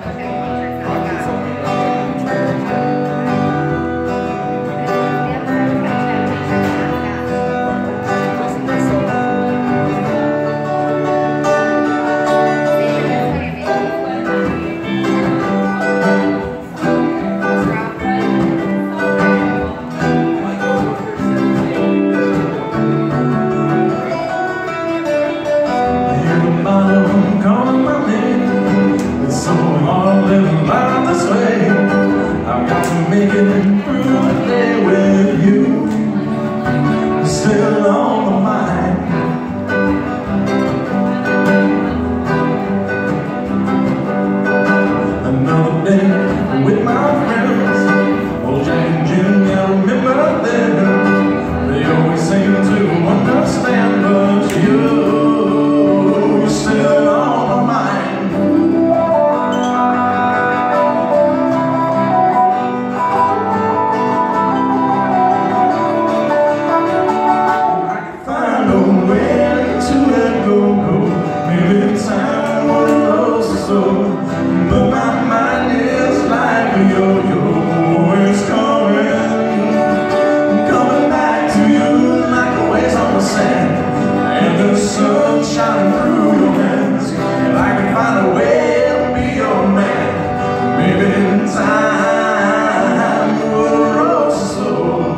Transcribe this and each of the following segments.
Make it through the day with you, still on my mind. Another day with my friends, old Jack and Jim, I remember them. They always seem to understand, but you're still on my mind. But my mind is like a yo-yo, it's coming back to you like waves on the sand, and the sun shining through your hands. If I can find a way to be your man, maybe in time you will roll slow.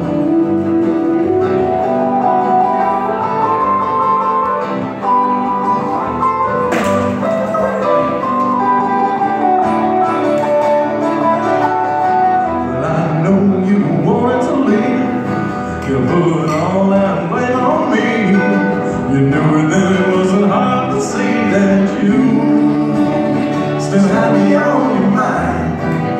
You put all that blame on me. You knew that it wasn't hard to see that you still had me on your mind.